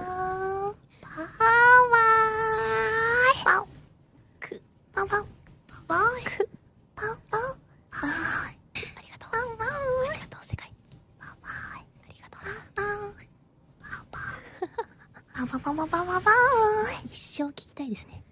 世界。ありがとう。一生聞きたいですね。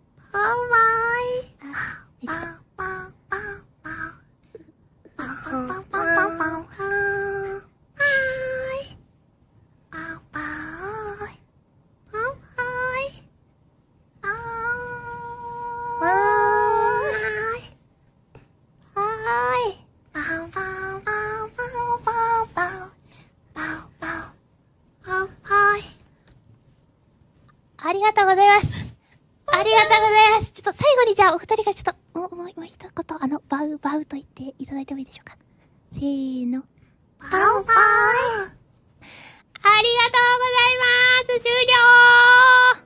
ありがとうございます。ありがとうございます。ちょっと最後にじゃあお二人がちょっと、もう一言、バウバウと言っていただいてもいいでしょうか。せーの。 バウバウ。 ありがとうございます。終了。